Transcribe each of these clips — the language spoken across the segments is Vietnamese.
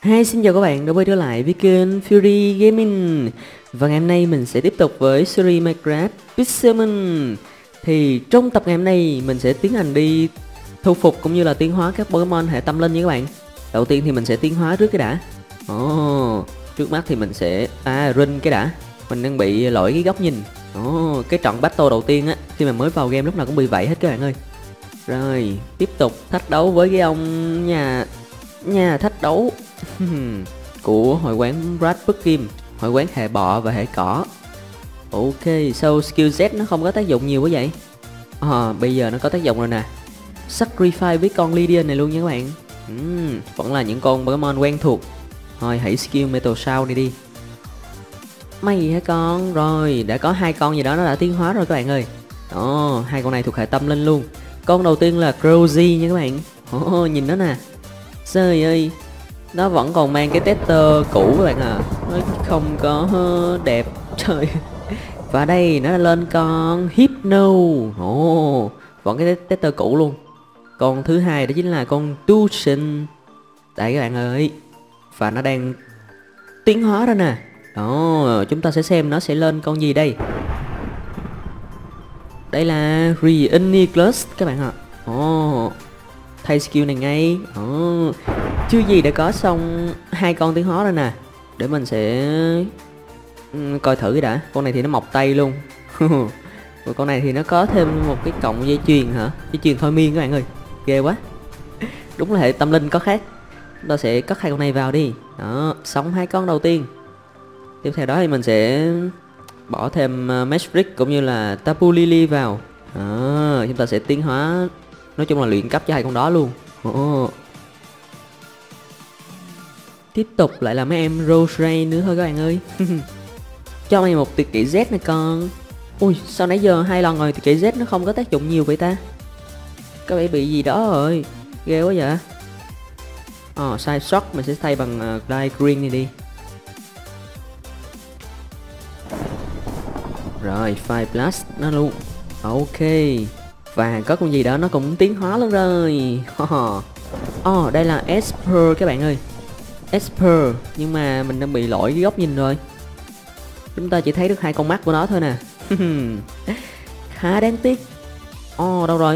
Hi, xin chào các bạn đã quay trở lại với kênh Fury Gaming. Và ngày hôm nay mình sẽ tiếp tục với series Minecraft Pixelmon. Thì trong tập ngày hôm nay mình sẽ tiến hành đi thu phục cũng như là tiến hóa các Pokemon hệ tâm linh nha các bạn. Đầu tiên thì mình sẽ tiến hóa trước cái đã. Trước mắt thì mình sẽ rinh cái đã. Mình đang bị lỗi cái góc nhìn. Cái trận battle đầu tiên á, khi mà mới vào game lúc nào cũng bị vậy hết các bạn ơi. Rồi, tiếp tục thách đấu với cái ông nhà thách đấu của hội quán Brad Kim, hội quán hệ bọ và hệ cỏ. Ok, sau skill Z nó không có tác dụng nhiều quá vậy. Bây giờ nó có tác dụng rồi nè. Sacrifice với con Lydian này luôn nha các bạn. Vẫn là những con Pokemon quen thuộc. Thôi hãy skill Metal Shout này đi. Mày hả con? Rồi, đã có hai con gì đó nó đã tiến hóa rồi các bạn ơi. Hai con này thuộc hệ tâm linh luôn. Con đầu tiên là Crowzy nha các bạn. Nhìn nó nè. Trời ơi, nó vẫn còn mang cái tester cũ các bạn à. Nó không có đẹp. Trời. Và đây nó lên con Hypno. Vẫn cái tester cũ luôn. Con thứ hai đó chính là con Tucson. Đây các bạn ơi. Và nó đang tiến hóa ra nè. Chúng ta sẽ xem nó sẽ lên con gì đây. Đây là Reinigulus các bạn ạ. Thay skill này ngay. Chưa gì đã có xong hai con tiến hóa rồi nè. Để mình sẽ coi thử đã. Con này thì nó mọc tay luôn. Còn con này thì nó có thêm một cái cọng dây chuyền hả? Dây chuyền thôi miên các bạn ơi. Ghê quá. Đúng là hệ tâm linh có khác. Chúng ta sẽ cất hai con này vào đi. Xong hai con đầu tiên. Tiếp theo đó thì mình sẽ bỏ thêm Mesric cũng như là Tapu Lily vào. Chúng ta sẽ tiến hóa, nói chung là luyện cấp cho hai con đó luôn. Tiếp tục lại là mấy em Rose nữa thôi các bạn ơi. Cho mày một tuyệt kỹ Z này con. Ui, sao nãy giờ hai lần rồi tuyệt kỹ Z nó không có tác dụng nhiều vậy ta? Có vẻ bị gì đó rồi. Ghê quá vậy. Side shock mình sẽ thay bằng Glide Green này đi. Rồi, Fire Blast nó luôn. Ok. Và có con gì đó nó cũng tiến hóa luôn rồi. Đây là Esper các bạn ơi. Esper, nhưng mà mình đang bị lỗi cái góc nhìn rồi. Chúng ta chỉ thấy được hai con mắt của nó thôi nè. Khá đáng tiếc. Đâu rồi?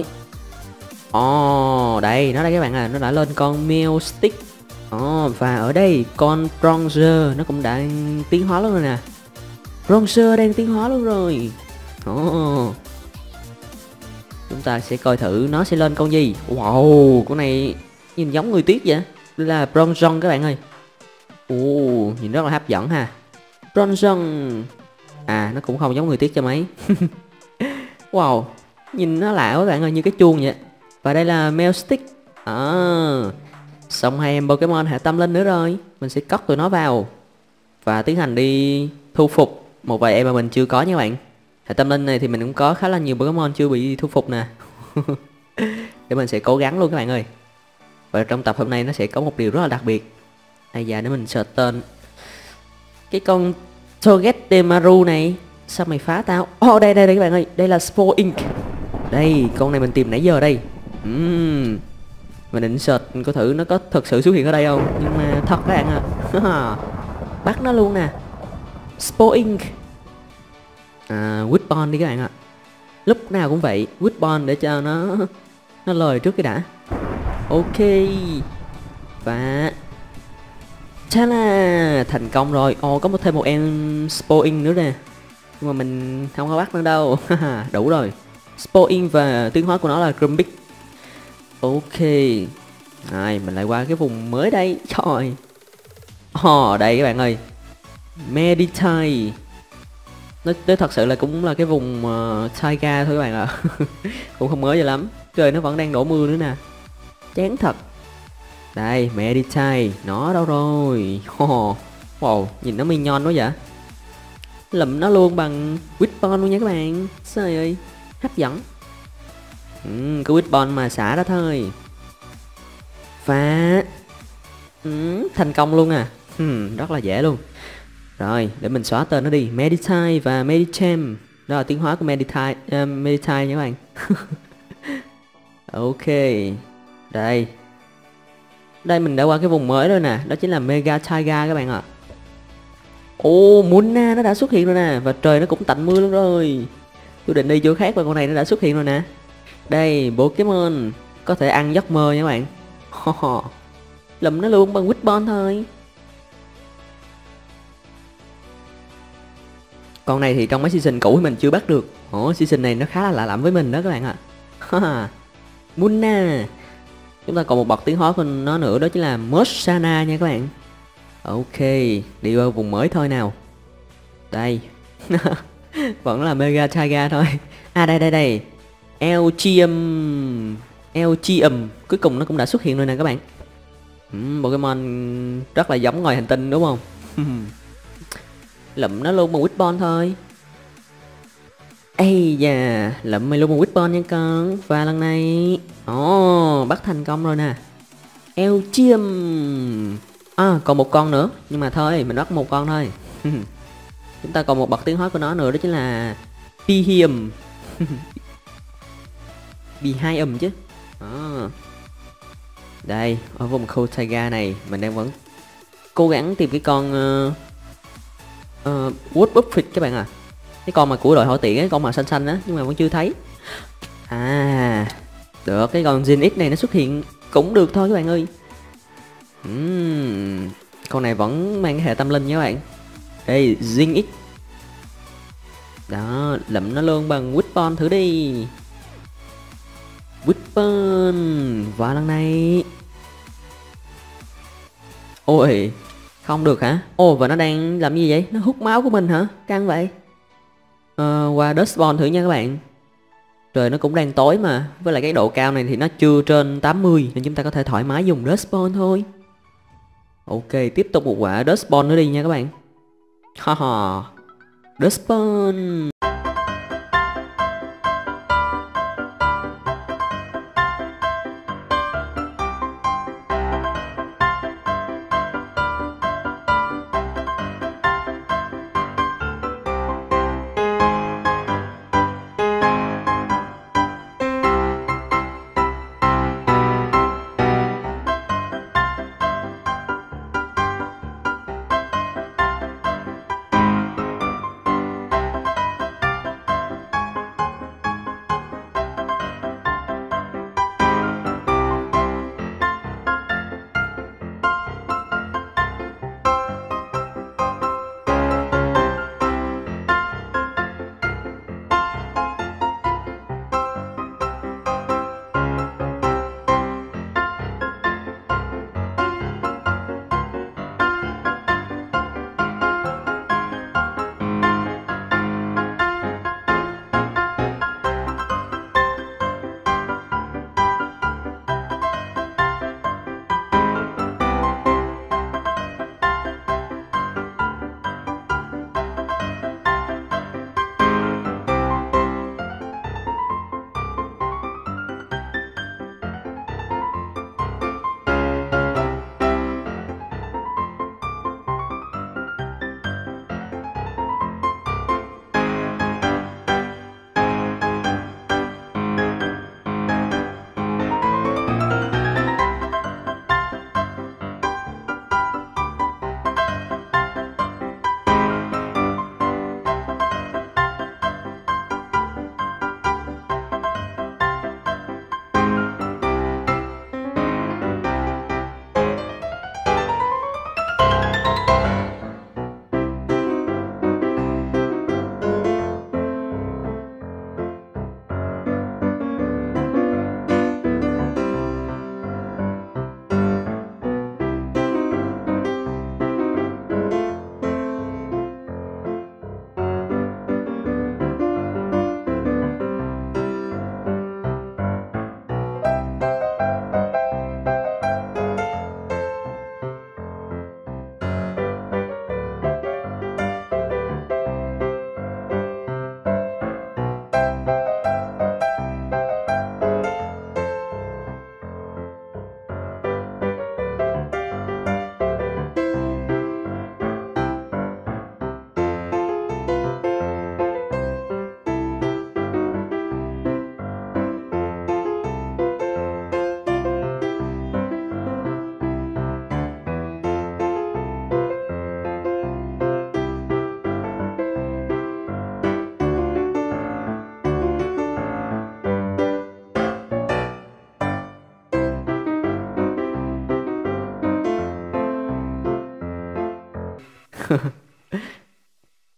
Đây, nó đây các bạn à, nó đã lên con Meowstic. Và ở đây con Bronzer nó cũng đã tiến hóa luôn rồi nè. Bronzer đang tiến hóa luôn rồi. Chúng ta sẽ coi thử nó sẽ lên con gì. Wow, con này nhìn giống người tuyết vậy. Đây là Bronzong các bạn ơi. Nhìn rất là hấp dẫn ha. Bronzong. Nó cũng không giống người tuyết cho mấy. Wow, nhìn nó lạ quá các bạn ơi, như cái chuông vậy. Và đây là Meowstic. Xong hai em Pokemon hệ tâm linh nữa rồi. Mình sẽ cất tụi nó vào và tiến hành đi thu phục một vài em mà mình chưa có nha các bạn. Hệ tâm linh này thì mình cũng có khá là nhiều Pokemon chưa bị thu phục nè. Để mình sẽ cố gắng luôn các bạn ơi. Và trong tập hôm nay nó sẽ có một điều rất là đặc biệt. Để mình search tên cái con Togedemaru này. Sao mày phá tao? Đây các bạn ơi. Đây là Spore Ink. Đây, con này mình tìm nãy giờ đây. Mình định search có thử nó có thực sự xuất hiện ở đây không. Nhưng mà thật các bạn ạ. Bắt nó luôn nè. Spore Ink. Whitbone đi các bạn ạ. Lúc nào cũng vậy, Whitbone để cho nó lời trước cái đã. Ok. Và Chala, thành công rồi. Có thêm một em Spore Ink nữa nè. Nhưng mà mình không có bắt nữa đâu. Đủ rồi. Spore Ink và tiến hóa của nó là Grumbic. Ok. Rồi, mình lại qua cái vùng mới đây. Trời. Đây các bạn ơi. Meditite. Nó thật sự là cũng là cái vùng Taiga thôi các bạn ạ. Cũng không mới gì lắm. Trời nó vẫn đang đổ mưa nữa nè. Chán thật. Đây, Meditite. Nó đâu rồi? Wow, nhìn nó minion quá vậy. Lụm nó luôn bằng Whitbone luôn nha các bạn. Trời ơi, hấp dẫn. Cái Whitbone mà xả đó thôi. Và thành công luôn à. Rất là dễ luôn. Rồi, để mình xóa tên nó đi. Meditite và Medicham. Đó là tiến hóa của Meditite nha các bạn. Ok. Đây. Đây mình đã qua cái vùng mới rồi nè, đó chính là Mega Taiga các bạn ạ. Ồ, Munna nó đã xuất hiện rồi nè, và trời nó cũng tạnh mưa luôn rồi. Tôi định đi chỗ khác và con này nó đã xuất hiện rồi nè. Đây, Pokemon có thể ăn giấc mơ nha các bạn. Lụm nó luôn bằng Wishbone thôi. Con này thì trong mấy season cũ thì mình chưa bắt được. Ồ, season này nó khá là lạ lẫm với mình đó các bạn ạ. Munna. Chúng ta còn một bậc tiến hóa của nó nữa, đó chính là Mosana nha các bạn. Ok, đi vào vùng mới thôi nào. Đây. Vẫn là Mega Taiga thôi. À đây. Elgium. Cuối cùng nó cũng đã xuất hiện rồi nè các bạn. Pokemon rất là giống ngoài hành tinh đúng không? Lụm nó luôn bằng Wishbone thôi. Ây da, lụm mày luôn bằng Wishbone nha con. Và lần này bắt thành công rồi nè. Elgium. À còn một con nữa, nhưng mà thôi mình bắt một con thôi. Chúng ta còn một bậc tiến hóa của nó nữa, đó chính là Pihium. Pihium chứ. Đây, ở vùng khu Taiga này mình đang vẫn cố gắng tìm cái con Wood Buffet các bạn à. Cái con mà của đội hội tiện ấy, con màu xanh xanh á, nhưng mà vẫn chưa thấy. À, được, cái con Zinix này nó xuất hiện cũng được thôi các bạn ơi. Con này vẫn mang cái hệ tâm linh nha các bạn. Đây, Zinix. Đó, lụm nó luôn bằng Wishbone thử đi. Wishbone. Và lần này ôi, không được hả? Ồ, và nó đang làm gì vậy? Nó hút máu của mình hả? Căng vậy. Qua Dustborn thử nha các bạn. Trời nó cũng đang tối mà. Với lại cái độ cao này thì nó chưa trên 80, nên chúng ta có thể thoải mái dùng Dustborn thôi. Ok, tiếp tục một quả Dustborn nữa đi nha các bạn. Haha. Dustborn.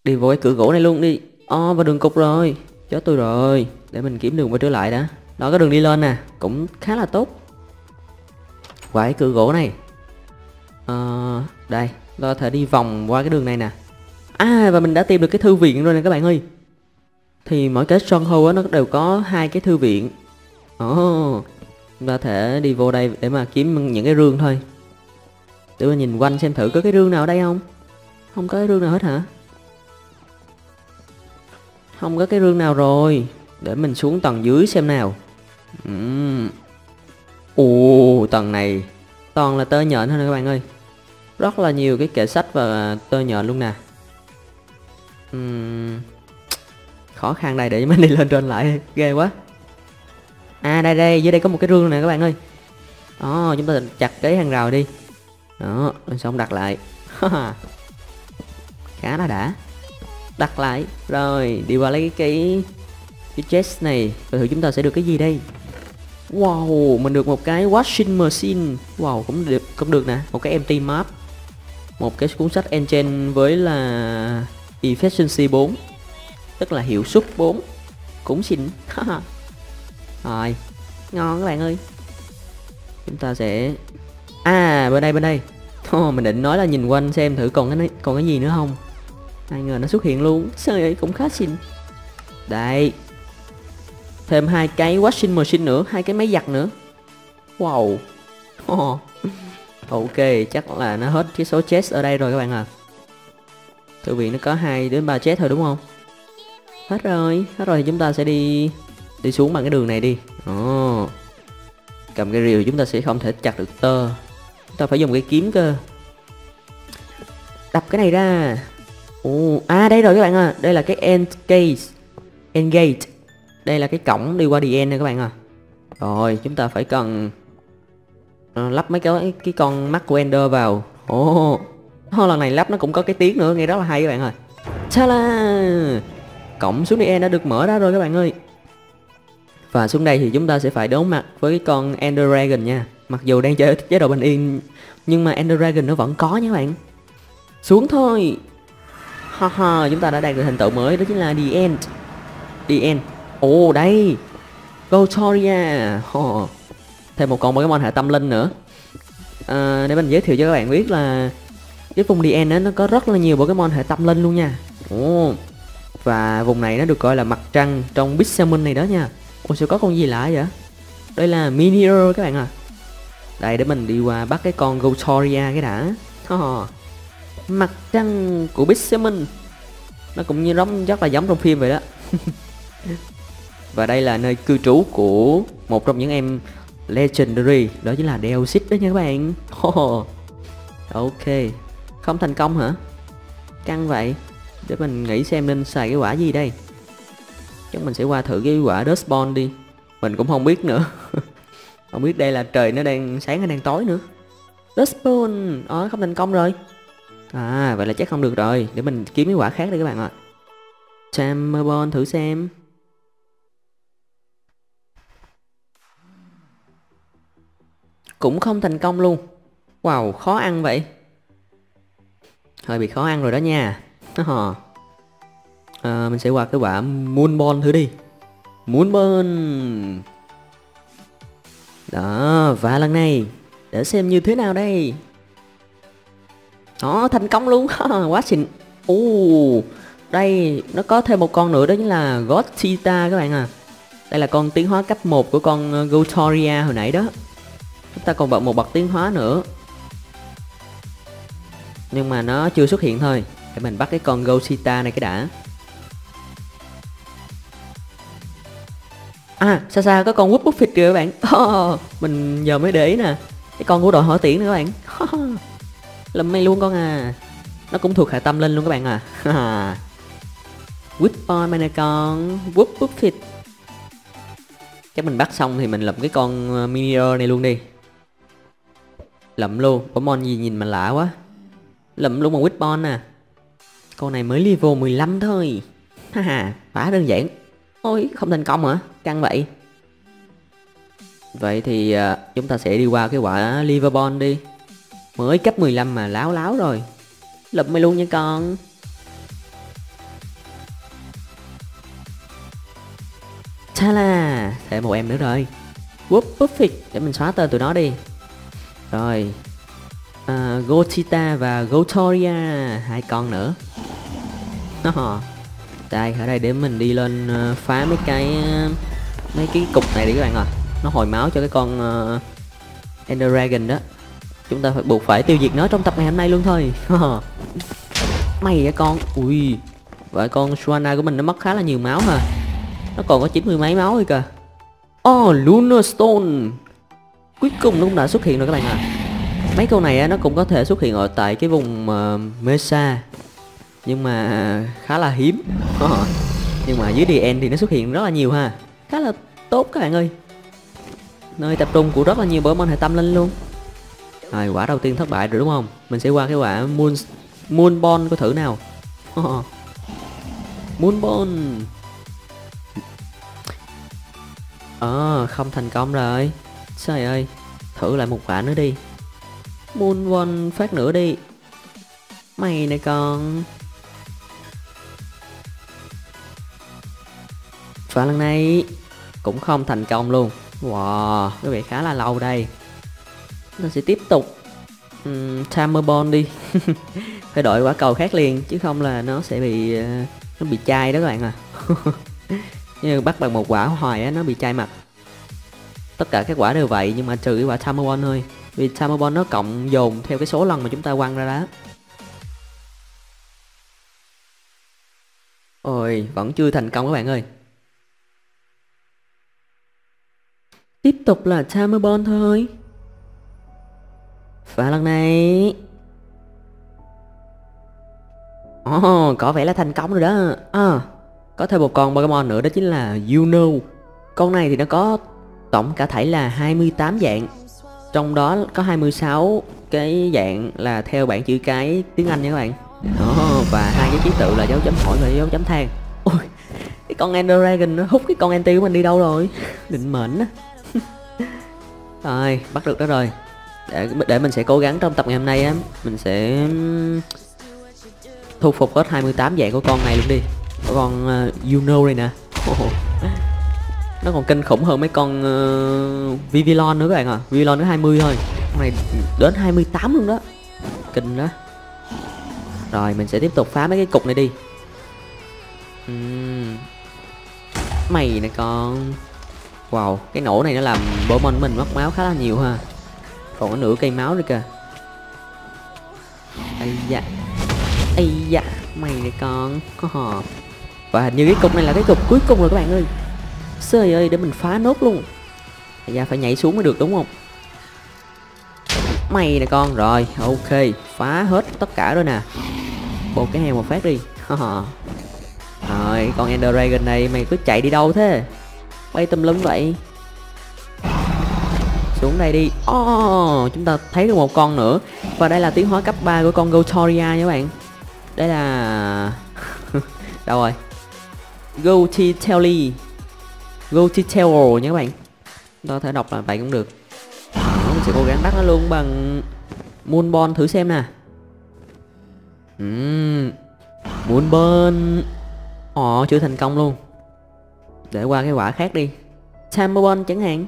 Đi vô cái cửa gỗ này luôn đi. Vào đường cục rồi. Chết tôi rồi. Để mình kiếm đường quay trở lại đã. Đó, cái đường đi lên nè, cũng khá là tốt. Qua cái cửa gỗ này. Đây, có thể đi vòng qua cái đường này nè. Và mình đã tìm được cái thư viện rồi nè các bạn ơi. Thì mỗi cái stronghold nó đều có 2 cái thư viện. Chúng ta thể đi vô đây để mà kiếm những cái rương thôi. Để mà nhìn quanh xem thử có cái rương nào ở đây không. Không có cái rương nào hết hả? Không có cái rương nào rồi. Để mình xuống tầng dưới xem nào. Tầng này toàn là tơ nhện thôi nè các bạn ơi. Rất là nhiều cái kệ sách và tơ nhện luôn nè. Khó khăn đây, để mình đi lên trên lại. Ghê quá. Đây, dưới đây có một cái rương nè các bạn ơi. Chúng ta chặt cái hàng rào đi. Đó, xong đặt lại. Khá là đã. Đặt lại. Rồi, đi qua lấy cái chest này. Rồi thử chúng ta sẽ được cái gì đây. Wow, mình được một cái washing machine. Wow, cũng được nè. Một cái empty map. Một cái cuốn sách enchant với là efficiency 4. Tức là hiệu suất 4. Cũng xịn. Rồi, ngon các bạn ơi. Chúng ta sẽ bên đây. Mình định nói là nhìn quanh xem thử còn cái gì nữa không. Ai ngờ nó xuất hiện luôn. Trời ơi, cũng khá xinh. Đây. Thêm 2 cái washing machine nữa, 2 cái máy giặt nữa. Wow. Ok, chắc là nó hết cái số chest ở đây rồi các bạn à. Thư viện nó có 2 đến 3 chest thôi đúng không? Hết rồi thì chúng ta sẽ đi xuống bằng cái đường này đi. Cầm cái rìu chúng ta sẽ không thể chặt được tơ. Chúng ta phải dùng cái kiếm cơ. Đập cái này ra. Đây rồi các bạn à. Đây là cái end gate. Đây là cái cổng đi qua the end này các bạn à. Rồi chúng ta phải cần lắp mấy cái con mắt của Ender vào. Lần này lắp nó cũng có cái tiếng nữa, nghe rất là hay các bạn ơi. Ta-da! Cổng xuống the end đã được mở ra rồi các bạn ơi. Và xuống đây thì chúng ta sẽ phải đối mặt với cái con Ender Dragon nha. Mặc dù đang chơi chế độ bình yên, nhưng mà Ender Dragon nó vẫn có nha các bạn. Xuống thôi. Chúng ta đã đạt được thành tựu mới, đó chính là The End. Đây Gotoria. Thêm một con Pokemon hệ tâm linh nữa. Để mình giới thiệu cho các bạn biết là cái vùng The End nó có rất là nhiều Pokemon hệ tâm linh luôn nha. Và vùng này nó được gọi là mặt trăng trong Pixelmon này đó nha. Sẽ có con gì lạ vậy? Đây là Minior các bạn à. Đây, để mình đi qua bắt cái con Gotoria cái đã. Mặt trăng của Pixelmon. Nó cũng như rất là giống trong phim vậy đó. Và đây là nơi cư trú của một trong những em Legendary, đó chính là Deoxys đó nha các bạn. Ok, không thành công hả? Căng vậy. Để mình nghĩ xem nên xài cái quả gì đây. Chắc mình sẽ qua thử cái quả Dustborn đi. Mình cũng không biết nữa. Không biết đây là trời nó đang sáng hay đang tối nữa. Dustborn, không thành công rồi. Vậy là chắc không được rồi. Để mình kiếm cái quả khác đây các bạn ạ. Chamberbon thử xem. Cũng không thành công luôn. Wow, khó ăn vậy. Hơi bị khó ăn rồi đó nha. Mình sẽ qua cái quả Moonball thử đi. Moonball. Đó, và lần này để xem như thế nào đây. Thành công luôn. Quá xịn. Đây, nó có thêm một con nữa, đó chính là Gothita các bạn à. Đây là con tiến hóa cấp 1 của con Gotoria hồi nãy đó. Chúng ta còn một bậc tiến hóa nữa, nhưng mà nó chưa xuất hiện thôi. Để mình bắt cái con Gothita này cái đã. Xa xa có con Whoop Fit kìa các bạn. Mình giờ mới để ý nè. Cái con của đội hỏa tiễn nữa các bạn. Lầm may luôn con à. Nó cũng thuộc hệ tâm linh luôn các bạn à. Whipboy này con Whoop Fit. Chắc mình bắt xong thì mình lụm cái con Minior này luôn đi. Lụm luôn. Pokemon gì nhìn mà lạ quá. Lụm luôn một Whitbon nè. Con này mới level 15 thôi. Quá đơn giản. Ôi, không thành công hả? Căng vậy. Vậy thì chúng ta sẽ đi qua cái quả Liverbon đi. Mới cấp 15 mà láo rồi. Lụm mày luôn nha con. Tala, thêm một em nữa rồi. Whoop perfect, để mình xóa tên tụi nó đi. Rồi Gotita và Gotoria, hai con nữa. Đây, ở đây để mình đi lên phá mấy cái cục này đi các bạn à. Nó hồi máu cho cái con Ender Dragon đó. Chúng ta buộc phải tiêu diệt nó trong tập ngày hôm nay luôn thôi. Mày cái con. Ui, vậy con Swanna của mình nó mất khá là nhiều máu ha. Nó còn có 90 mấy máu thôi kìa. Lunar Stone cuối cùng nó cũng đã xuất hiện rồi các bạn à. Mấy con này á, nó cũng có thể xuất hiện ở tại cái vùng Mesa, nhưng mà khá là hiếm. Nhưng mà dưới DN thì nó xuất hiện rất là nhiều ha. Khá là tốt các bạn ơi. Nơi tập trung của rất là nhiều Pokemon hệ tâm linh luôn. Rồi, quả đầu tiên thất bại rồi đúng không? Mình sẽ qua cái quả Moonball, có thử nào. Moonball. Không thành công rồi. Trời ơi, thử lại một quả nữa đi. Moonball phát nữa đi. Mày này con. Và lần này cũng không thành công luôn. Wow, cái vẻ khá là lâu đây. Nó sẽ tiếp tục Timer Ball đi. Phải đổi quả cầu khác liền, chứ không là nó sẽ bị nó bị chai đó các bạn à. Nhưng bắt bằng một quả hoài á, nó bị chai mặt. Tất cả các quả đều vậy, nhưng mà trừ cái quả Timer Ball thôi. Vì Timer Ball nó cộng dồn theo cái số lần mà chúng ta quăng ra đá. Ôi, vẫn chưa thành công các bạn ơi. Tiếp tục là Timer Ball thôi. Và lần này có vẻ là thành công rồi đó. Có thêm một con Pokemon nữa, đó chính là Yuno. Con này thì nó có tổng cả thảy là 28 dạng. Trong đó có 26 cái dạng là theo bảng chữ cái tiếng Anh nha các bạn. Và hai cái ký tự là dấu chấm hỏi và dấu chấm than. Ôi, cái con Ender Dragon nó hút cái con anti của mình đi đâu rồi? Định mệnh á. Rồi, bắt được đó rồi. Để mình sẽ cố gắng trong tập ngày hôm nay á, mình sẽ thu phục hết 28 dạng của con này luôn đi. Của con Yuno này nè. Nó còn kinh khủng hơn mấy con Vivillon nữa các bạn à. Vivillon nó 20 thôi, con này đến 28 luôn đó. Kinh đó. Rồi mình sẽ tiếp tục phá mấy cái cục này đi. Mày nè con. Wow, cái nổ này nó làm Pokemon của mình mất máu khá là nhiều ha. Còn có nửa cây máu nữa kìa. Ây da, mày nè con. Và hình như cái cục này là cái cục cuối cùng rồi các bạn ơi. Trời ơi, để mình phá nốt luôn. Da phải nhảy xuống mới được đúng không? Mày nè con. Rồi, ok, phá hết tất cả rồi nè. Bột cái heo một phát đi. Rồi, con Ender Dragon này mày cứ chạy đi đâu thế? Bay tùm lum vậy. Xuống đây đi. Chúng ta thấy được một con nữa. Và đây là tiến hóa cấp 3 của con Gotoria nha các bạn. Đây là đâu rồi? Gotitelli nha các bạn. Chúng ta có thể đọc là vậy cũng được. Mình sẽ cố gắng bắt nó luôn bằng Moonball thử xem nè. Moonball. Chưa thành công luôn. Để qua cái quả khác đi. Timer Ball chẳng hạn.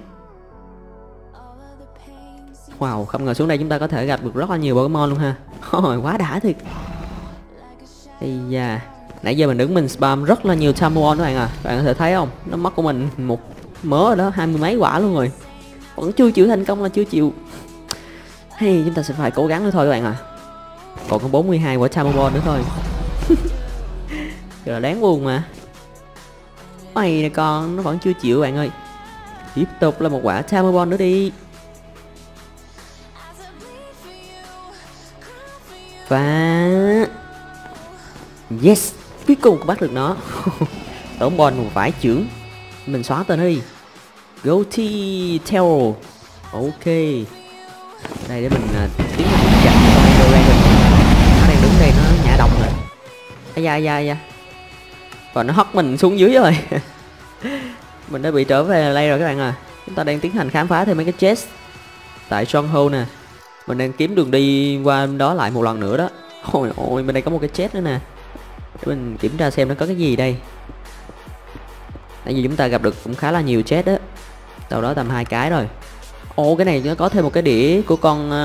Wow, không ngờ xuống đây chúng ta có thể gặp được rất là nhiều Pokemon luôn ha. Quá đã thiệt. Ây da, nãy giờ mình đứng mình spam rất là nhiều Timer Ball các bạn à. Bạn có thể thấy không? Nó mất của mình một mớ rồi đó, 20 mấy quả luôn rồi. Vẫn chưa chịu thành công là chưa chịu. Hay chúng ta sẽ phải cố gắng nữa thôi các bạn à. Còn có 42 quả Timer Ball nữa thôi. Giờ đáng buồn mà. Mày nè con, nó vẫn chưa chịu bạn ơi. Tiếp tục là một quả Timer Ball nữa đi. Và yes, cuối cùng cũng bắt được nó. Tổn ball một vải trưởng. Mình xóa tên nó đi. Gotitelli. Ok. Đây để mình tiến hành chặt con Ender Dragon. Nó đang đứng đây, nó nhả động rồi. Da. Và nó hất mình xuống dưới rồi. Mình đã bị trở về đây rồi các bạn à. Chúng ta đang tiến hành khám phá thêm mấy cái chest tại Stronghold nè. Mình đang kiếm đường đi qua đó lại một lần nữa đó. Ôi, bên đây có một cái chest nữa nè. Để mình kiểm tra xem nó có cái gì đây. Tại vì chúng ta gặp được cũng khá là nhiều chết á. Đâu đó tầm 2 cái rồi. Ồ, cái này nó có thêm một cái đĩa của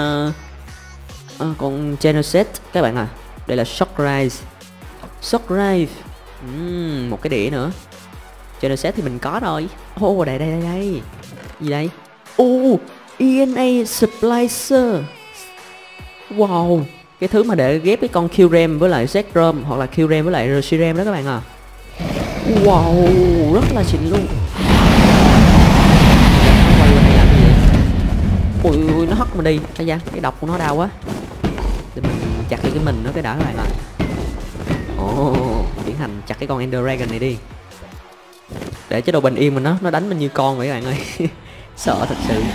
con Genesis các bạn à. Đây là Shock Rise. Shock Rise. Một cái đĩa nữa. Genesis thì mình có rồi. Ô, đây. Gì đây? Ô, ENA Splicer. Wow, cái thứ mà để ghép cái con Qram với lại Zekrom hoặc là Qram với lại Reshiram đó các bạn à. Wow, rất là xịn luôn. Quay qua đây làm gì vậy? Ui, nó hất mình đi. Ây da, cái độc của nó đau quá. Để mình chặt cái mình nó cái đã các bạn ạ. Ồ, tiến hành chặt cái con Ender Dragon này đi. Để chế độ bình yên mà nó đánh mình như con vậy các bạn ơi. Sợ thật sự.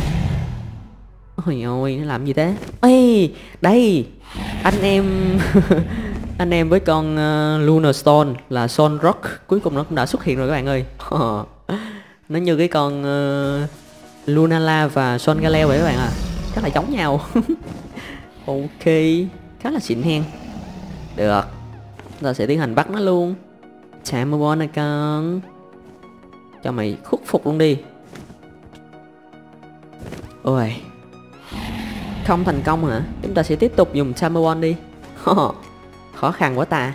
Ôi ôi, nó làm gì thế? Ê, đây. Anh em anh em với con Lunar Stone là Sol Rock cuối cùng nó cũng đã xuất hiện rồi các bạn ơi. Nó như cái con Lunala và Sol Galeo vậy các bạn à. Rất là giống nhau. Ok, khá là xịn hen. Được, ta sẽ tiến hành bắt nó luôn. Tamawon này con. Cho mày khuất phục luôn đi. Ôi, không thành công hả? Chúng ta sẽ tiếp tục dùng Tamawon đi. Khó khăn quá ta.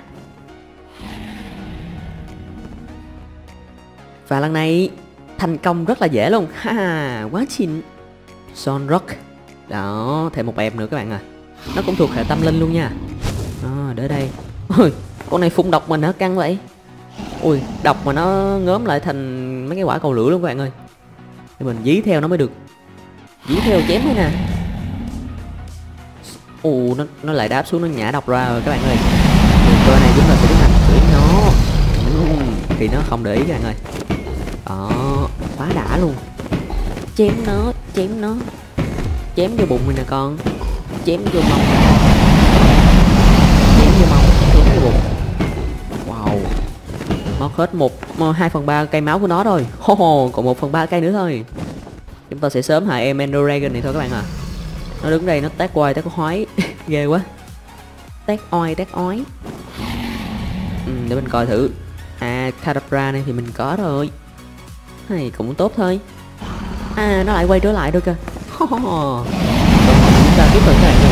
Và lần này thành công rất là dễ luôn. Ha, quá xịn. Son Rock. Đó, thêm một em nữa các bạn à. Nó cũng thuộc hệ tâm linh luôn nha. Để đây. Ôi, con này phun độc mình hả? Căng vậy. Ui, độc mà nó ngớm lại thành mấy cái quả cầu lửa luôn các bạn ơi. Thì mình dí theo nó mới được. Dí theo chém thôi nè. Nó lại đáp xuống, nó nhả độc ra rồi các bạn ơi. Cơ này chúng ta sẽ tiến hành chửi nó. Thì nó không để ý các bạn ơi. Đó, quá đã luôn. Chém nó. Chém vô bụng mình nè con. Chém vô mông. Chém vô bụng. Wow. Mất hết 2/3 cây máu của nó rồi. Còn 1/3 cây nữa thôi. Chúng ta sẽ sớm hại em Ender Dragon này thôi các bạn à. Nó đứng đây nó tát quay tát hói. Ghê quá. Tát ói. Để mình coi thử. Kadabra này thì mình có rồi. Này cũng tốt thôi. Nó lại quay trở lại rồi kìa. Chúng ta tiếp tục các bạn ơi.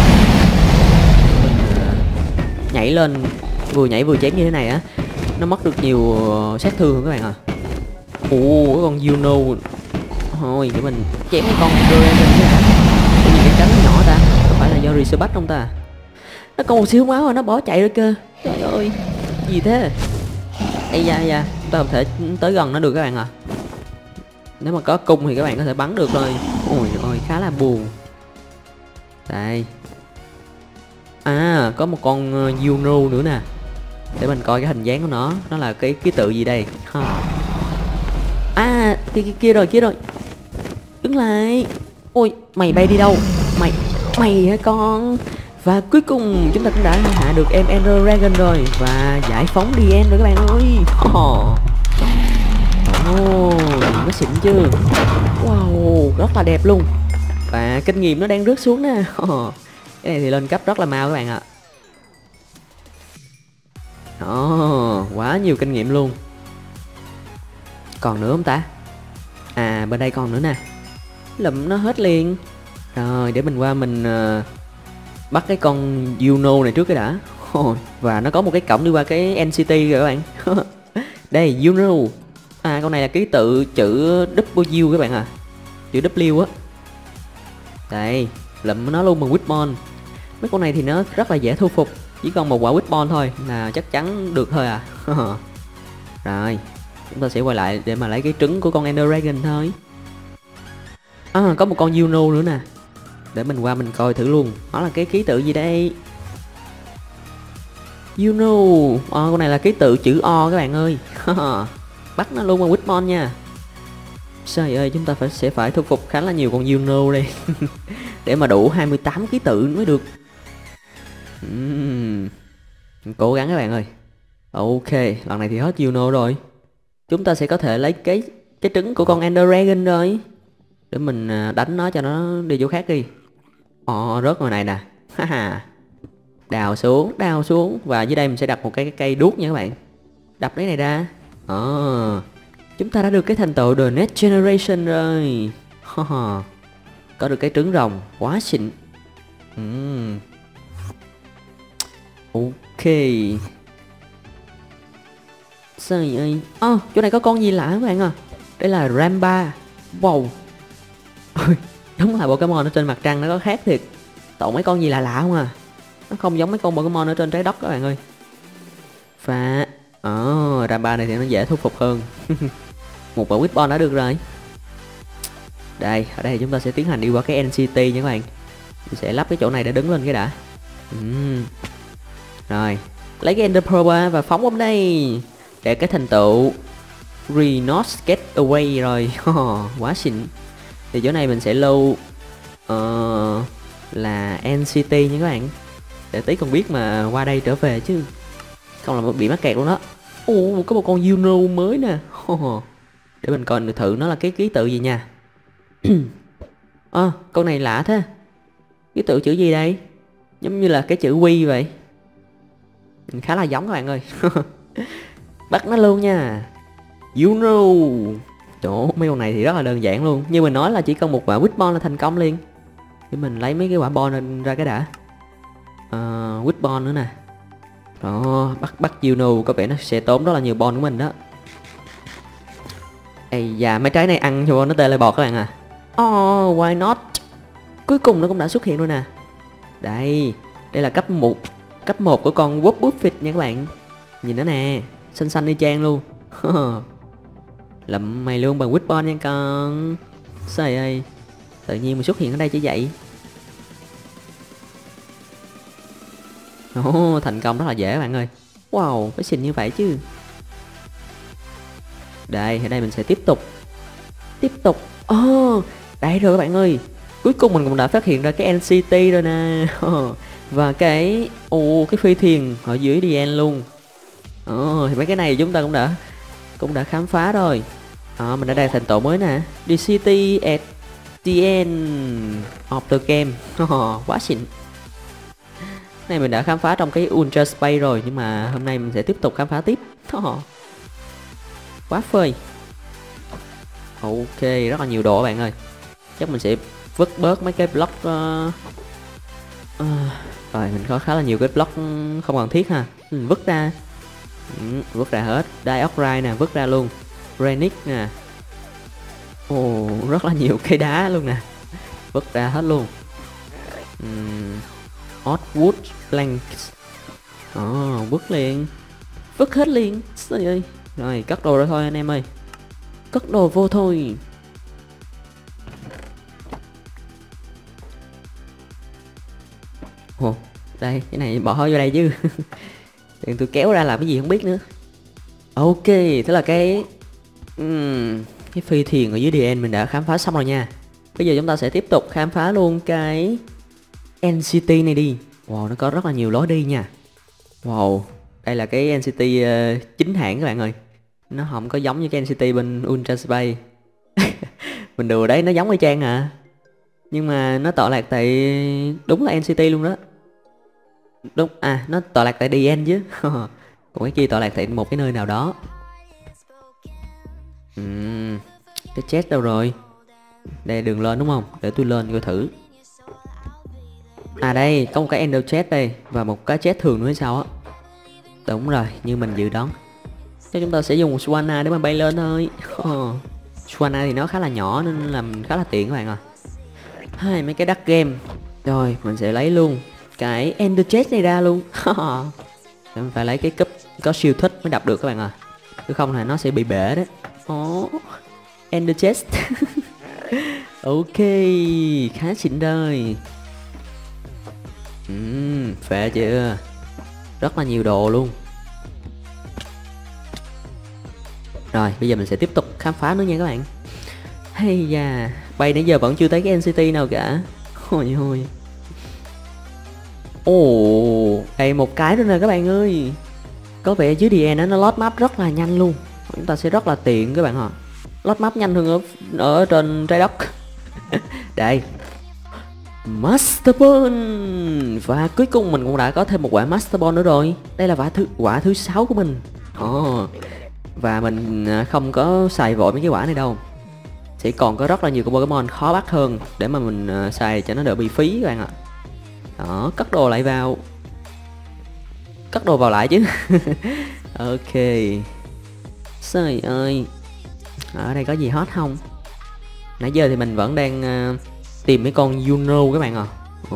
Nhảy lên, vừa nhảy vừa chém như thế này á, nó mất được nhiều sát thương các bạn à. Cái con Juno. Thôi để mình chém cái con Dragon chứ. Cái gì cái cánh nó nhỏ ta? Có phải là do Research không ta? Nó còn một xíu máu rồi nó bỏ chạy rồi cơ. Trời ơi, gì thế? Ây da, chúng ta không thể tới gần nó được các bạn à. Nếu mà có cung thì các bạn có thể bắn được thôi. Ôi, khá là buồn. Đây. Có một con Juno nữa nè. Để mình coi cái hình dáng của nó. Nó là cái ký tự gì đây? Kia rồi. Đứng lại. Ôi, mày bay đi đâu? Mày hả con? Và cuối cùng chúng ta cũng đã hạ được em Ender Dragon rồi. Và giải phóng DN rồi các bạn ơi. Nó xịn chưa? Wow, rất là đẹp luôn. Và kinh nghiệm nó đang rớt xuống nè. Cái này thì lên cấp rất là mau các bạn ạ. Quá nhiều kinh nghiệm luôn. Còn nữa không ta? Bên đây còn nữa nè. Lụm nó hết liền. Rồi để mình qua mình bắt cái con Juno này trước cái đã. Và nó có một cái cổng đi qua cái NCT rồi các bạn. Đây Juno. Con này là ký tự chữ W các bạn à. Chữ W á. Đây, lụm nó luôn bằng Whitmon. Mấy con này thì nó rất là dễ thu phục. Chỉ còn một quả Whitmon thôi là chắc chắn được thôi à. Rồi, chúng ta sẽ quay lại để mà lấy cái trứng của con Ender Dragon thôi. Có một con Juno nữa nè. Để mình qua mình coi thử luôn. Nó là cái ký tự gì đây? Juno. Con này là ký tự chữ O các bạn ơi. Bắt nó luôn bằng Whitmon nha. Trời ơi, chúng ta sẽ phải thu phục khá là nhiều con Juno đây. Để mà đủ 28 ký tự mới được. Cố gắng các bạn ơi. Ok, lần này thì hết Juno rồi. Chúng ta sẽ có thể lấy cái trứng của con Ender Dragon rồi. Để mình đánh nó cho nó đi chỗ khác đi. Rớt ngoài này nè. Đào xuống. Và dưới đây mình sẽ đặt một cái cây đuốc nha các bạn. Đập cái này ra. Chúng ta đã được cái thành tựu The Next Generation rồi. Có được cái trứng rồng, quá xịn. Ok. Sao vậy? Chỗ này có con gì lạ các bạn à. Đây là Ramba. Wow. Đúng là Pokemon ở trên mặt trăng nó có khác thiệt. Tậu mấy con gì lạ lạ không à. Nó không giống mấy con Pokemon ở trên trái đất các bạn ơi. Và Ramba này thì nó dễ thu phục hơn. Một quả Whitball đã được rồi. Đây, ở đây chúng ta sẽ tiến hành đi qua cái NCT nha các bạn. Mình sẽ lắp cái chỗ này để đứng lên cái đã. Rồi, lấy cái Ender Pearl và phóng bóng đây. Để cái thành tựu Renos Get Away rồi. Quá xịn. Thì chỗ này mình sẽ lưu là NCT nha các bạn. Để tí còn biết mà qua đây trở về chứ. Không là bị mắc kẹt luôn đó. Có một con Juno mới nè. Để mình coi thử nó là cái ký tự gì nha. Con này lạ thế. Ký tự chữ gì đây? Giống như là cái chữ Q vậy. Khá là giống các bạn ơi. Bắt nó luôn nha. Juno. Chỗ mấy con này thì rất là đơn giản luôn. Như mình nói là chỉ cần một quả Whitball là thành công liền. Để mình lấy mấy cái quả ball ra cái đã. Whitball nữa nè. Đó, bắt Juno có vẻ nó sẽ tốn rất là nhiều ball của mình đó. Ây da, mấy trái này ăn cho nó teleport các bạn à. Why not. Cuối cùng nó cũng đã xuất hiện rồi nè. Đây là cấp 1 của con Whoop Buffet nha các bạn. Nhìn nó nè, xanh xanh y chang luôn. Lậm mày luôn bằng Whitball nha con. Sao vậy? Tự nhiên mình xuất hiện ở đây chỉ vậy. Thành công rất là dễ các bạn ơi. Wow, phải xinh như vậy chứ. Đây, ở đây mình sẽ tiếp tục. Đây rồi các bạn ơi. Cuối cùng mình cũng đã phát hiện ra cái NCT rồi nè. Và cái phi thuyền ở dưới DN luôn. Thì mấy cái này chúng ta cũng đã khám phá rồi. Mình đã đạt thành tựu mới nè. The City at the end of the game. Quá xịn. Này mình đã khám phá trong cái Ultra Space rồi. Nhưng mà hôm nay mình sẽ tiếp tục khám phá tiếp. Quá phơi. Ok, rất là nhiều đồ các bạn ơi. Chắc mình sẽ vứt bớt mấy cái block. Rồi mình có khá là nhiều cái block không cần thiết ha. Mình vứt ra. Vứt ra hết. Dioxide nè, vứt ra luôn. Granite nè. Rất là nhiều cây đá luôn nè. Vứt ra hết luôn. Hotwood planks. Vứt liền. Vứt hết liền. Sao vậy? Rồi cất đồ ra thôi anh em ơi. Cất đồ vô thôi. Đây, cái này bỏ vô đây chứ. Thì tôi kéo ra làm cái gì không biết nữa. Ok, thế là cái phi thuyền ở dưới DN mình đã khám phá xong rồi nha. Bây giờ chúng ta sẽ tiếp tục khám phá luôn cái NCT này đi. Wow, nó có rất là nhiều lối đi nha. Wow, đây là cái NCT chính hãng các bạn ơi. Nó không có giống như cái NCT bên Ultra Space. Mình đùa đấy, nó giống y chang à. Nhưng mà nó tọa lạc tại đúng là NCT luôn đó. Đúng, nó tọa lạc tại DN chứ. Còn cái kia tọa lạc tại một cái nơi nào đó. Cái chest đâu rồi? Đây đường lên đúng không? Để tôi lên coi thử. Đây, có một cái Ender chest đây. Và một cái chest thường nữa hay sao á. Đúng rồi, như mình dự đoán. Thế chúng ta sẽ dùng Swanna để mà bay lên thôi. Swanna thì nó khá là nhỏ nên làm khá là tiện các bạn à. Mấy cái đắt game. Rồi, mình sẽ lấy luôn cái Ender chest này ra luôn. Mình phải lấy cái cúp có siêu thích mới đập được các bạn à. Chứ không là nó sẽ bị bể đấy. Ender chest. Ok, khá xịn rồi. Phê chưa? Rất là nhiều đồ luôn. Rồi, bây giờ mình sẽ tiếp tục khám phá nữa nha các bạn. Hay da, bay nãy giờ vẫn chưa thấy cái NCT nào cả. Ôi. Đây một cái nữa nè các bạn ơi. Có vẻ dưới DN nó load map rất là nhanh luôn. Chúng ta sẽ rất là tiện các bạn ạ. Load map nhanh hơn ở trên trái đất. Đây, Master Ball. Và cuối cùng mình cũng đã có thêm một quả Master Ball nữa rồi. Đây là quả thứ 6 của mình. Và mình không có xài vội mấy cái quả này đâu. Sẽ còn có rất là nhiều con Pokemon khó bắt hơn để mà mình xài cho nó đỡ bị phí các bạn ạ. Đó, cất đồ lại vào. Cất đồ vào lại chứ. Ok. Trời ơi, ở đây có gì hot không? Nãy giờ thì mình vẫn đang tìm mấy con Juno các bạn ạ.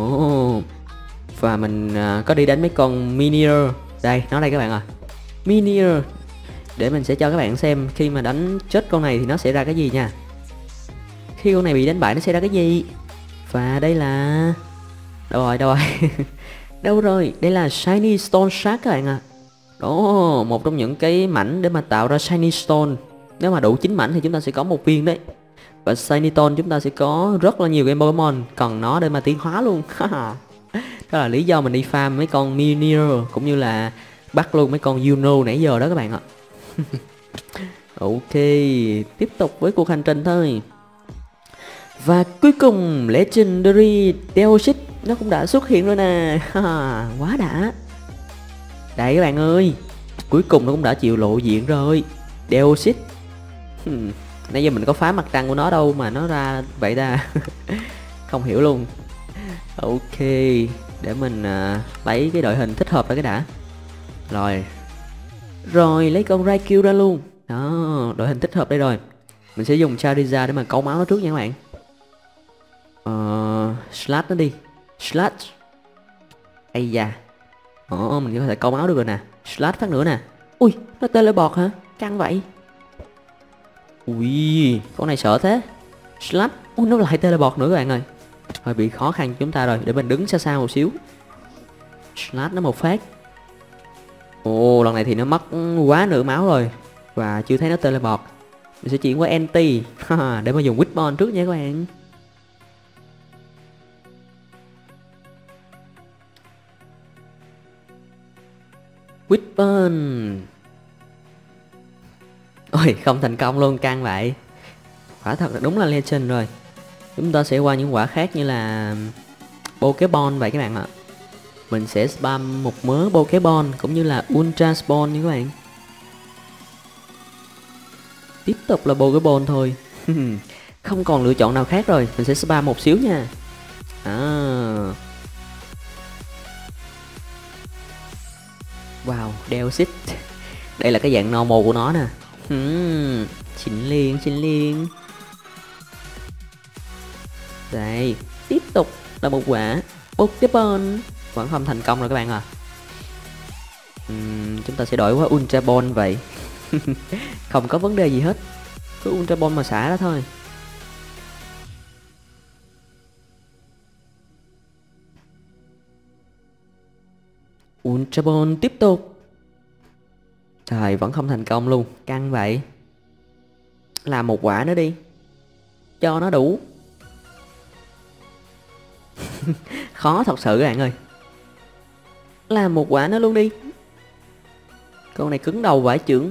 Và mình có đi đánh mấy con Minier. Đây, nó đây các bạn ạ. Minier. Để mình sẽ cho các bạn xem khi mà đánh chết con này thì nó sẽ ra cái gì nha. Khi con này bị đánh bại nó sẽ ra cái gì. Và đây là... Đâu rồi, đâu rồi. Đâu rồi, đây là Shiny Stone Shard các bạn ạ. Đó, một trong những cái mảnh để mà tạo ra Shiny Stone. Nếu mà đủ 9 mảnh thì chúng ta sẽ có một viên đấy. Và Shiny Stone chúng ta sẽ có rất là nhiều game Pokemon cần nó để mà tiến hóa luôn. Đó là lý do mình đi farm mấy con Minier cũng như là bắt luôn mấy con Juno nãy giờ đó các bạn ạ. Ok, tiếp tục với cuộc hành trình thôi. Và cuối cùng Legendary Deoxys nó cũng đã xuất hiện rồi nè. Quá đã. Đây các bạn ơi, cuối cùng nó cũng đã chịu lộ diện rồi. Deoxys. Nãy giờ mình có phá mặt trăng của nó đâu mà nó ra vậy ta. Không hiểu luôn. Ok, để mình lấy cái đội hình thích hợp ra cái đã. Rồi lấy con Raikou ra luôn. Đó, đội hình thích hợp đây rồi. Mình sẽ dùng Charizard để mà cấu máu nó trước nha các bạn. Slash nó đi. Slash. Ây da. Mình có thể cấu máu được rồi nè. Slash phát nữa nè. Ui, nó teleport hả? Căng vậy. Ui, con này sợ thế. Slash. Ui, nó lại teleport nữa các bạn ơi. Hơi bị khó khăn cho chúng ta rồi. Để mình đứng xa xa một xíu. Slash nó một phát. Ồ, lần này thì nó mất quá nửa máu rồi. Và chưa thấy nó teleport. Mình sẽ chuyển qua anti để mà dùng Witbon trước nha các bạn. Witbon. Ôi, không thành công luôn, căng vậy. Quả thật là đúng là legend rồi. Chúng ta sẽ qua những quả khác như là Pokeball vậy các bạn ạ. Mình sẽ spam một mớ Pokeball cũng như là Ultra Spawn nha các bạn. Tiếp tục là Pokeball thôi. Không còn lựa chọn nào khác rồi. Mình sẽ spam một xíu nha. Wow, Deoxys. Đây là cái dạng normal của nó nè. Xịn liền. Đây, tiếp tục là một quả Pokeball. Vẫn không thành công rồi các bạn à. Chúng ta sẽ đổi qua Ultra Ball vậy. Không có vấn đề gì hết. Cứ Ultra Ball mà xả ra thôi. Ultra Ball tiếp tục. Trời, vẫn không thành công luôn. Căng vậy. Làm một quả nữa đi. Cho nó đủ. Khó thật sự các bạn ơi. Làm một quả nữa luôn đi. Con này cứng đầu vãi chưởng.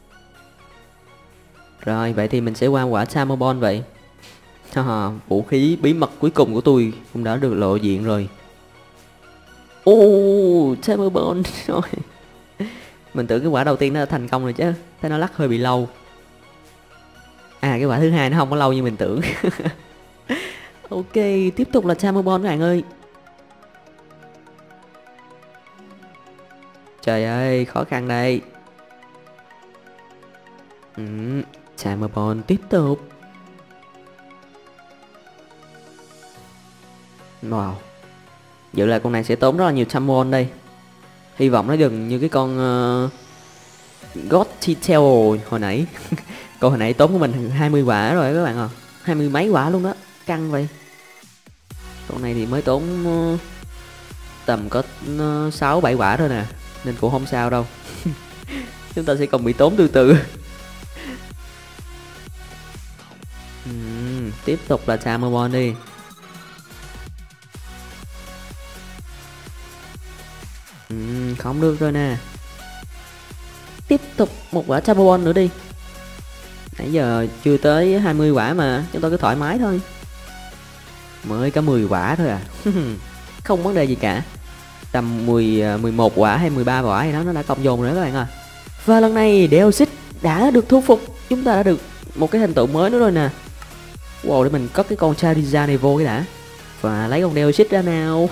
Rồi, vậy thì mình sẽ qua quả Tamobon vậy. Vũ khí bí mật cuối cùng của tôi cũng đã được lộ diện rồi. Tamobon. Mình tưởng cái quả đầu tiên nó đã thành công rồi chứ. Thế nó lắc hơi bị lâu. Cái quả thứ hai nó không có lâu như mình tưởng. Ok, tiếp tục là Tamobon các bạn ơi. Trời ơi, khó khăn đây. Tamobon tiếp tục. Wow. Dự là con này sẽ tốn rất là nhiều Tamobon đây. Hy vọng nó gần như cái con Gothitel hồi nãy. Con hồi nãy tốn của mình 20 quả rồi các bạn à. 20 mấy quả luôn đó. Căng vậy. Con này thì mới tốn tầm có 6-7 quả thôi nè. Nên cũng không sao đâu. Chúng ta sẽ còn bị tốn từ từ. Tiếp tục là Tamobon đi. Không được rồi nè. Tiếp tục một quả Tamobon nữa đi. Nãy giờ chưa tới 20 quả mà. Chúng ta cứ thoải mái thôi. Mới có 10 quả thôi à. Không vấn đề gì cả. Tầm 11 quả hay 13 quả thì nó đã cộng dồn rồi đó các bạn à. Và lần này Deoxys đã được thu phục. Chúng ta đã được một cái thành tựu mới nữa rồi nè. Wow, để mình cất cái con Charizard này vô cái đã. Và lấy con Deoxys ra nào.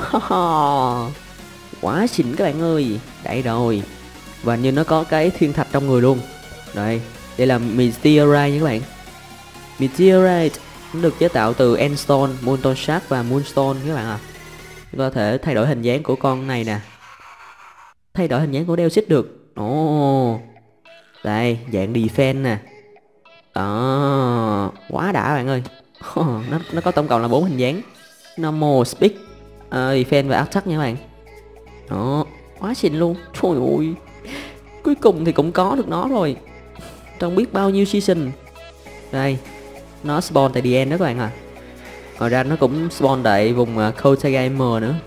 Quá xịn các bạn ơi. Đây rồi. Và như nó có cái thiên thạch trong người luôn. Đây, đây là Meteorite nha các bạn. Meteorite nó được chế tạo từ Endstone, Molten Shard và Moonstone các bạn ạ. Chúng ta có thể thay đổi hình dáng của con này nè. Thay đổi hình dáng của Deoxys được. Ồ. Đây, dạng defense nè. Đó, quá đã bạn ơi. Nó có tổng cộng là 4 hình dáng. Normal, Speed, defense và attack nha các bạn. Đó, quá xịn luôn. Trời ơi. Cuối cùng thì cũng có được nó rồi. Trong biết bao nhiêu season. Đây, nó spawn tại the end đó các bạn à. Ngoài ra nó cũng spawn tại vùng Kota Gamer nữa.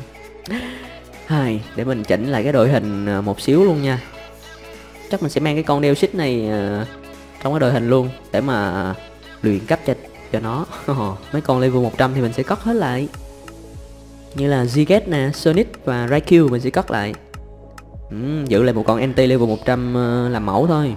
Hai, để mình chỉnh lại cái đội hình một xíu luôn nha. Chắc mình sẽ mang cái con Deoxys này trong cái đội hình luôn để mà luyện cấp cho nó. Mấy con level 100 thì mình sẽ cất hết lại. Như là Ziget nè, Sonic và Raikou mình sẽ cất lại. Giữ lại một con NT level 100 làm mẫu thôi.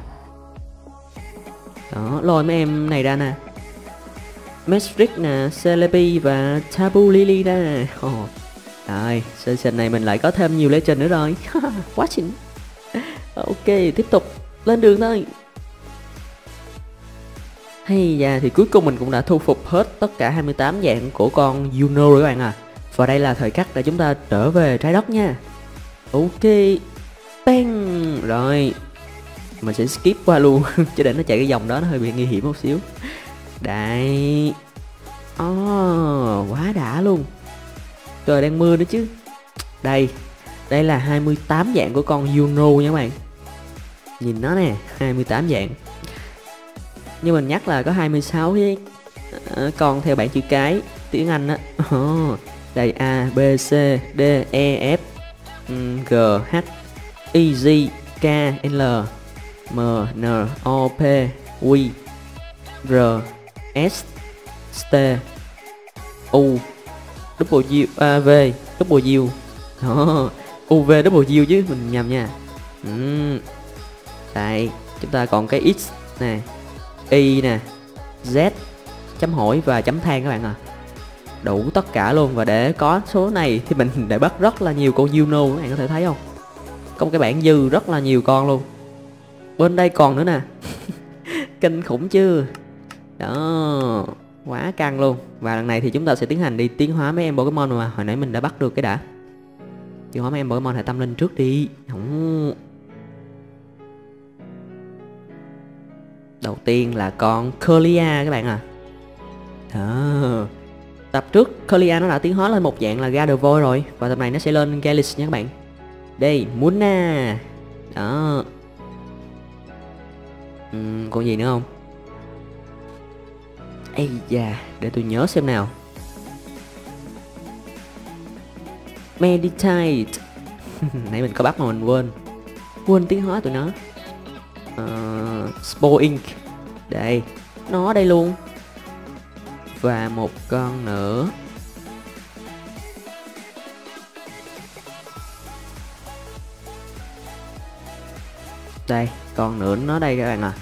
Đó, lôi mấy em này ra nè. Matrix nè, Celebi và Tabu Lily nè. Rồi, season này mình lại có thêm nhiều legend nữa rồi. Quá xịn. Ok, tiếp tục lên đường thôi. Hay da, thì cuối cùng mình cũng đã thu phục hết tất cả 28 dạng của con Juno rồi các bạn à. Và đây là thời khắc để chúng ta trở về trái đất nha. Ok. Bang. Rồi, mình sẽ skip qua luôn. Chứ để nó chạy cái vòng đó nó hơi bị nguy hiểm một xíu. Đây. Quá đã luôn. Trời đang mưa nữa chứ. Đây. Đây là 28 dạng của con Juno nha các bạn. Nhìn nó nè, 28 dạng. Nhưng mình nhắc là có 26 chứ. Còn theo bảng chữ cái tiếng Anh á. Đây A, B, C, D, E, F, G, H, I, J, K, L, M, N, O, P, Q, R, S, T, U, W, V, W. UV W chứ, mình nhầm nha. Đây, chúng ta còn cái X nè, Y nè, Z, chấm hỏi và chấm than các bạn à. Đủ tất cả luôn. Và để có số này thì mình đã bắt rất là nhiều con Juno, các bạn có thể thấy không? Có một cái bảng dư rất là nhiều con luôn. Bên đây còn nữa nè. Kinh khủng chưa? Đó, quá căng luôn. Và lần này thì chúng ta sẽ tiến hành đi tiến hóa mấy em Pokemon mà hồi nãy mình đã bắt được cái đã. Tiến hóa mấy em Pokemon hệ tâm linh trước đi. Đầu tiên là con Kirlia các bạn à. Tập trước Kirlia nó đã tiến hóa lên một dạng là Gardevoir rồi. Và tập này nó sẽ lên Gallix nha các bạn. Đây, Munna. Đó. Còn gì nữa không? Ây da, để tôi nhớ xem nào. Meditate. Nãy mình có bắt mà mình quên tiến hóa tụi nó. Spore Ink. Đây, nó ở đây luôn. Và một con nữa. Đây, con nữa nó đây các bạn à.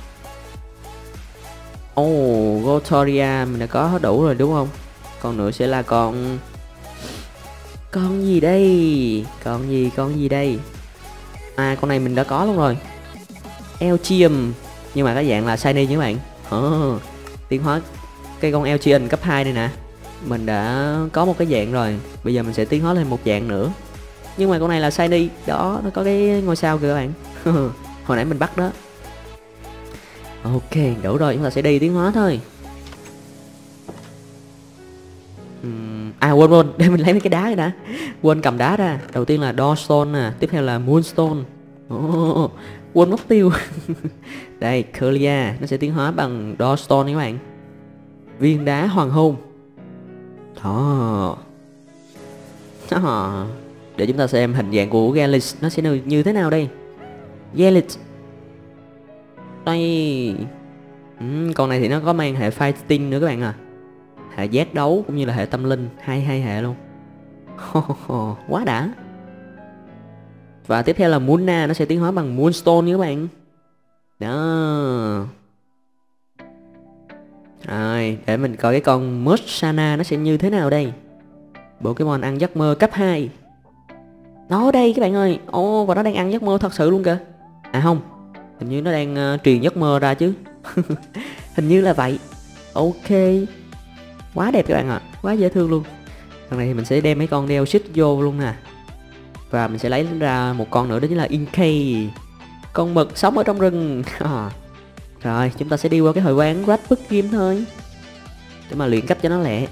Gotoria mình đã có hết đủ rồi đúng không? Còn nữa sẽ là con gì đây? Con gì đây? À, con này mình đã có luôn rồi. Elchium. Nhưng mà cái dạng là shiny nha các bạn. Tiến hóa cái con Elchium cấp 2 này nè. Mình đã có một cái dạng rồi. Bây giờ mình sẽ tiến hóa lên một dạng nữa. Nhưng mà con này là shiny. Đó, nó có cái ngôi sao kìa các bạn. Hồi nãy mình bắt đó. Ok, đủ rồi, chúng ta sẽ đi tiến hóa thôi. Quên, để mình lấy mấy cái đá này đã. Quên cầm đá ra. Đầu tiên là Doorstone nè, tiếp theo là Moonstone. Quên mất tiêu. Đây, Kirlia, nó sẽ tiến hóa bằng Doorstone các bạn. Viên đá hoàng hôn. Đó. Để chúng ta xem hình dạng của Gallix nó sẽ như thế nào đây. Gallix. Đây. Con này thì nó có mang hệ fighting nữa các bạn à. Hệ giác đấu cũng như là hệ tâm linh, hai hệ luôn. Quá đã. Và tiếp theo là Munna, nó sẽ tiến hóa bằng Moonstone nha các bạn. Đó. Rồi, để mình coi cái con Mushana nó sẽ như thế nào đây. Pokemon ăn giấc mơ cấp 2. Nó đây các bạn ơi. Ồ, và nó đang ăn giấc mơ thật sự luôn kìa. À không, hình như nó đang truyền giấc mơ ra chứ. Hình như là vậy. Ok. Quá đẹp các bạn ạ, quá dễ thương luôn. Lần này thì mình sẽ đem mấy con đeo xích vô luôn nè. Và mình sẽ lấy ra một con nữa, đó chính là Inkay, con mực sống ở trong rừng. Rồi, chúng ta sẽ đi qua cái hội quán Radbook Game thôi, để mà luyện cấp cho nó lẹ.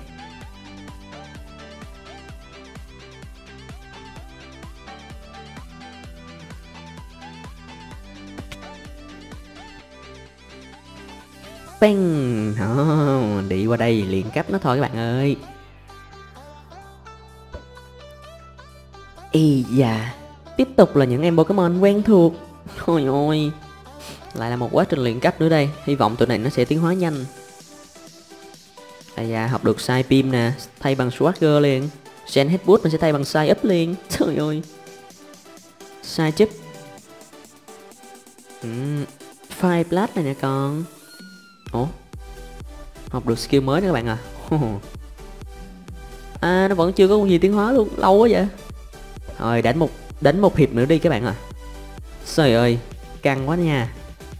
Bang. Đi qua đây luyện cấp nó thôi các bạn ơi. Ý da, tiếp tục là những em Pokemon quen thuộc. Ôi ôi, lại là một quá trình luyện cấp nữa đây. Hy vọng tụi này nó sẽ tiến hóa nhanh. À da, học được sai Pim nè, thay bằng Swagger liền. Gen Headbutt mình sẽ thay bằng sai Up liền. Trời ơi, sai chip. Fire Blast này nè con. Ủa, học được skill mới nữa các bạn à. À, nó vẫn chưa có con gì tiến hóa luôn, lâu quá vậy. Rồi, đánh một hiệp nữa đi các bạn à. Trời ơi, căng quá nha.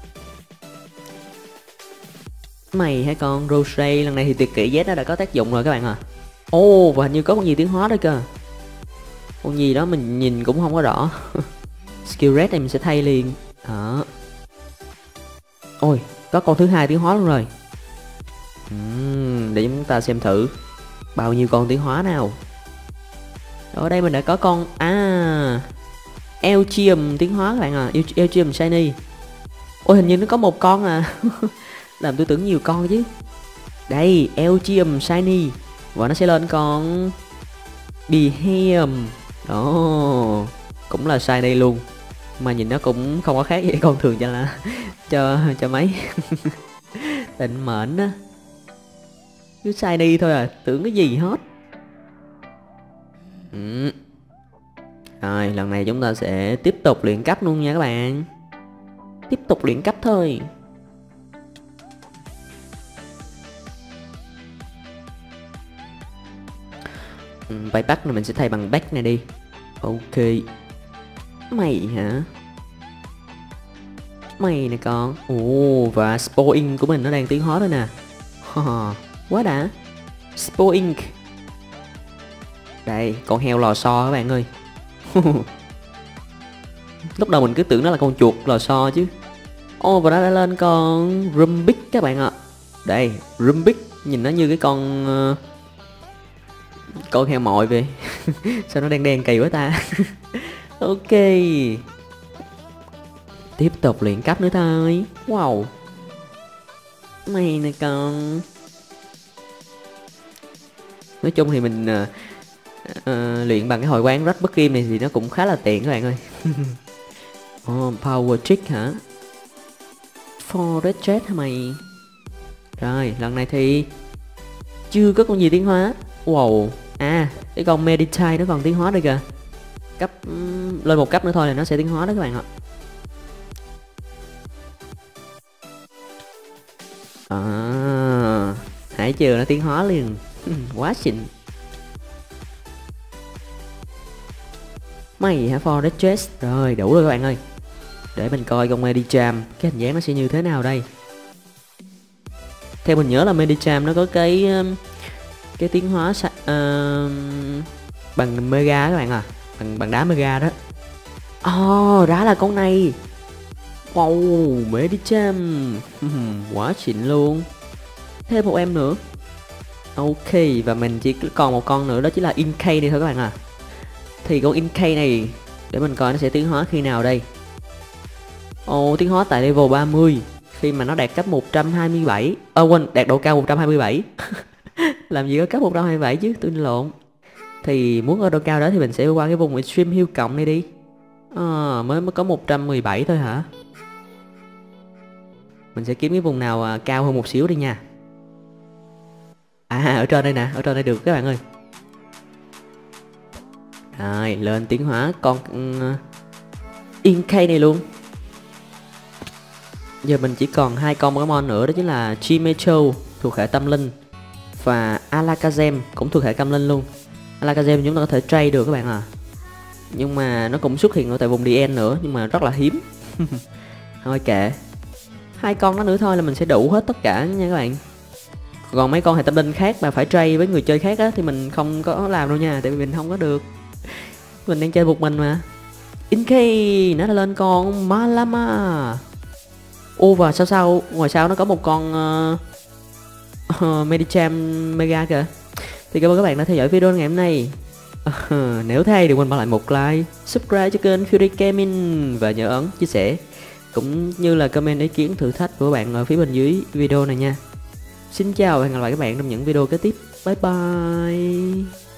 Mày hả con Rosé, lần này thì tuyệt kỹ Z nó đã có tác dụng rồi các bạn à. Ồ, và hình như có con gì tiến hóa đây cơ. Con gì đó mình nhìn cũng không có rõ. Skill red này mình sẽ thay liền. Đó. Ôi, có con thứ hai tiến hóa luôn rồi. Để chúng ta xem thử bao nhiêu con tiến hóa nào. Ở đây mình đã có con Elgium tiến hóa các bạn à. Elgium Shiny. Ôi, hình như nó có một con à. Làm tôi tưởng nhiều con chứ. Đây, Elgium Shiny. Và nó sẽ lên con Behem. Đó, cũng là Shiny luôn. Mà nhìn nó cũng không có khác gì con thường cho là cho mấy. Định mệnh á, cứ Shiny thôi à, tưởng cái gì hết. Rồi, lần này chúng ta sẽ tiếp tục luyện cấp luôn nha các bạn. Tiếp tục luyện cấp thôi. Bay bắt này mình sẽ thay bằng back này đi. Ok. Mày hả? Mày nè con. Ồ, và Spoink của mình nó đang tiến hóa rồi nè. Quá đã. Spoink. Đây, con heo lò xo các bạn ơi. Lúc đầu mình cứ tưởng nó là con chuột lò xo chứ. Ồ, và nó đã lên con Rumbic các bạn ạ. Đây, Rumbic nhìn nó như cái con heo mồi vậy. Sao nó đen đen kỳ quá ta. Ok, tiếp tục luyện cấp nữa thôi. Wow, mày nè con. Nói chung thì mình luyện bằng cái hội quán Radbook Game này thì nó cũng khá là tiện các bạn ơi. Power Trick hả? Forest Jet hả mày? Rồi, lần này thì chưa có con gì tiến hóa. Wow, cái con Meditite nó còn tiến hóa đây kìa. Cấp lên một cấp nữa thôi là nó sẽ tiến hóa đó các bạn ạ. Hãy chờ nó tiến hóa liền. Quá xịn. Mày hả Forest Jet? Rồi, đủ rồi các bạn ơi. Để mình coi con Medicham cái hình dáng nó sẽ như thế nào đây. Theo mình nhớ là Medicham nó có cái tiến hóa bằng Mega các bạn à, bằng đá Mega đó. Đó là con này. Wow, Medicham. Quá xịn luôn. Thêm một em nữa. Ok, và mình chỉ còn một con nữa, đó chính là Inkay này thôi các bạn à. Thì con Inkay này để mình coi nó sẽ tiến hóa khi nào đây. Tiến hóa tại level 30 khi mà nó đạt cấp 127. Quên, đạt độ cao 127. Làm gì có cấp 127 chứ, tôi lộn. Thì muốn ở độ cao đó thì mình sẽ qua cái vùng Extreme Hill cộng này đi. Mới có 117 thôi hả? Mình sẽ kiếm cái vùng nào cao hơn một xíu đi nha. Ở trên đây nè, ở trên đây được các bạn ơi. Rồi, lên tiến hóa con Inkay này luôn. Giờ mình chỉ còn 2 con Pokemon nữa, đó chính là Chimecho thuộc hệ tâm linh và Alakazam cũng thuộc hệ tâm linh luôn. Alakazam chúng ta có thể trade được các bạn à. Nhưng mà nó cũng xuất hiện ở tại vùng DN nữa, nhưng mà rất là hiếm. Thôi kệ. 2 con đó nữa thôi là mình sẽ đủ hết tất cả nha các bạn. Còn mấy con hệ tâm linh khác mà phải trade với người chơi khác á thì mình không có làm đâu nha, tại vì mình không có được. Mình đang chơi một mình mà. Inkay nó đã lên con Malama. Ô và sao ngoài sau nó có một con Medicham Mega kìa. Thì cảm ơn các bạn đã theo dõi video ngày hôm nay. Nếu thấy đừng quên bỏ lại một like, subscribe cho kênh Fury Gaming và nhớ ấn chia sẻ cũng như là comment ý kiến thử thách của bạn ở phía bên dưới video này nha. Xin chào và hẹn gặp lại các bạn trong những video kế tiếp. Bye bye.